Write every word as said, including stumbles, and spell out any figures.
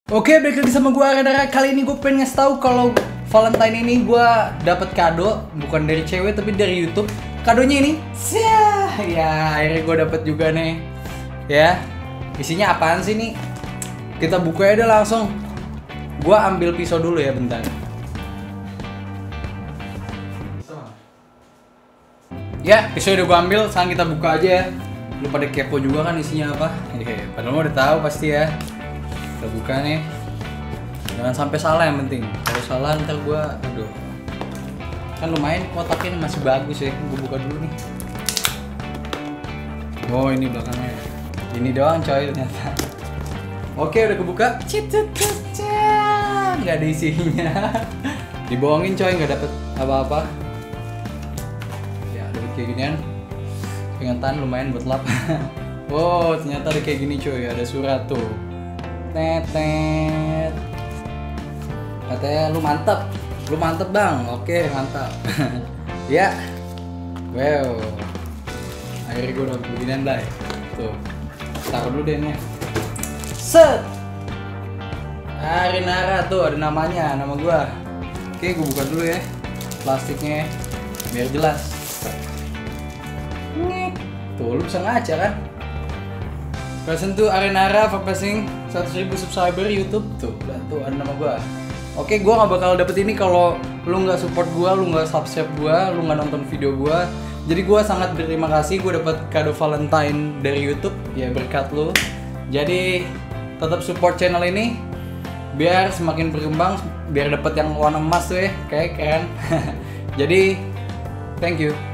Oke, balik lagi sama gue Arenara. Kali ini gue pengen ngasih tahu kalau Valentine ini gue dapet kado bukan dari cewek tapi dari YouTube. Kadonya ini, Syah, ya akhirnya gue dapet juga nih. Ya, isinya apaan sih nih? Kita buka aja langsung. Gue ambil pisau dulu ya, bentar. Ya, pisau udah gue ambil. Sekarang kita buka aja ya. Lu pada kepo juga kan isinya apa? Hehehe, padahal mau udah tahu pasti ya. Kita buka nih. Jangan sampai salah yang penting. Kalau salah ntar gua aduh. Kan lumayan kotaknya masih bagus ya. Gua buka dulu nih. Oh, ini belakangnya. Ini doang coy ternyata. Oke, udah kebuka. Nggak ada isinya. Dibohongin coy, nggak dapet apa-apa. Ya, dapet kayak ginian. Pengetan lumayan buat lap. Wow, ternyata ada kayak gini coy. Ada surat tuh. Tetet. Katanya lu mantep, lu mantep bang. Oke mantap. Ya, wow. Akhirnya gue udah beginian lah. Tuh, taruh dulu deh nih. Set. Arenara tuh ada namanya, nama gue. Oke, gue buka dulu ya plastiknya biar jelas. Tuh, lu bisa ngaca kan? Present tuh Arenara Vapasing seratus ribu subscriber YouTube tuh, udah tuh ada nama gua. Oke, gua nggak bakal dapet ini kalau lu nggak support gua, lu nggak subscribe gua, lu nggak nonton video gua. Jadi gua sangat berterima kasih gua dapet kado Valentine dari YouTube ya berkat lu. Jadi tetap support channel ini biar semakin berkembang, biar dapet yang warna emas tuh ya, kayak keren. Jadi thank you.